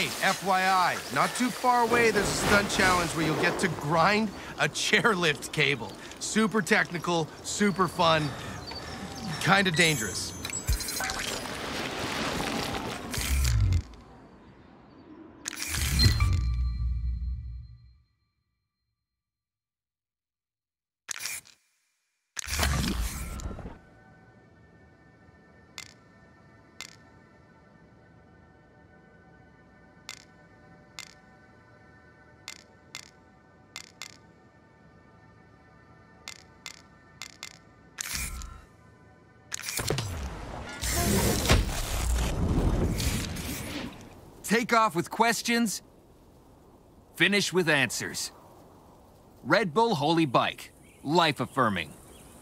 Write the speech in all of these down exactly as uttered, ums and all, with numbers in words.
Hey, F Y I, not too far away, there's a stunt challenge where you'll get to grind a chairlift cable. Super technical, super fun, kind of dangerous. Take off with questions, finish with answers. Red Bull Holy Bike, life-affirming.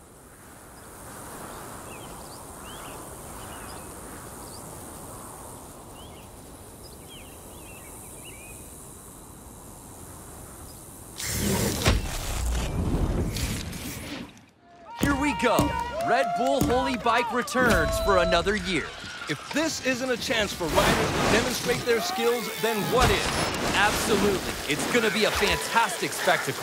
Here we go. Red Bull Holy Bike returns for another year. If this isn't a chance for riders to demonstrate their skills, then what is? Absolutely. It's gonna be a fantastic spectacle.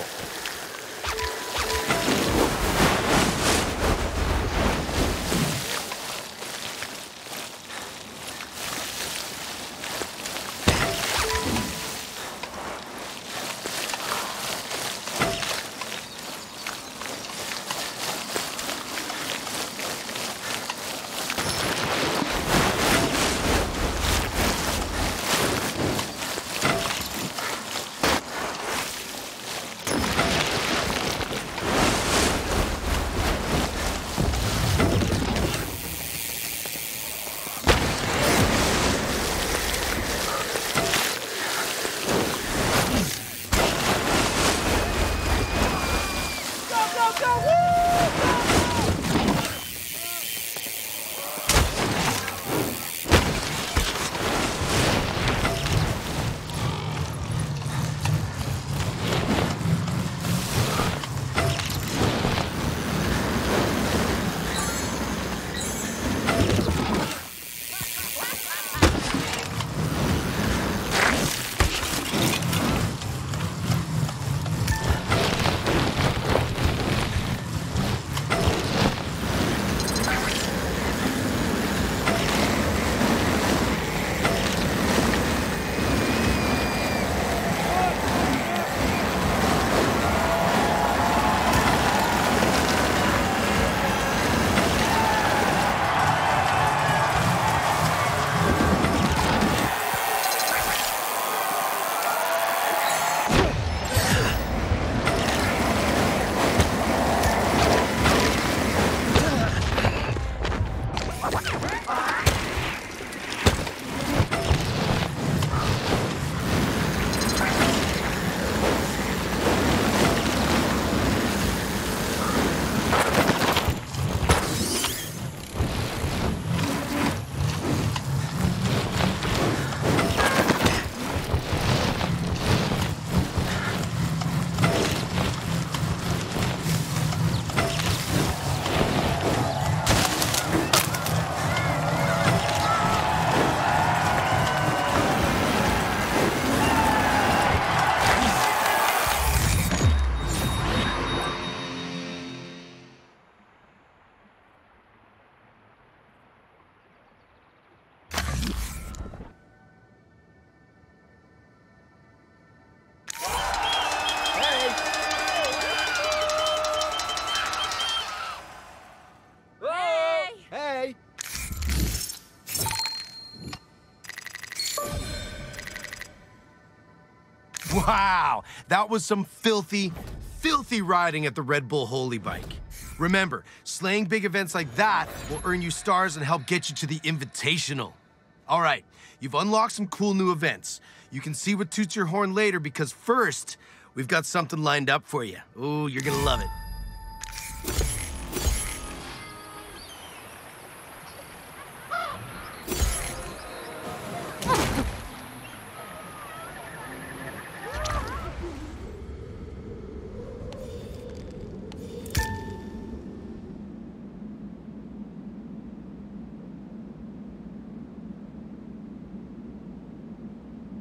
Wow, that was some filthy, filthy riding at the Red Bull Holy Bike. Remember, slaying big events like that will earn you stars and help get you to the Invitational. All right, you've unlocked some cool new events. You can see what toots your horn later because first, we've got something lined up for you. Ooh, you're gonna love it.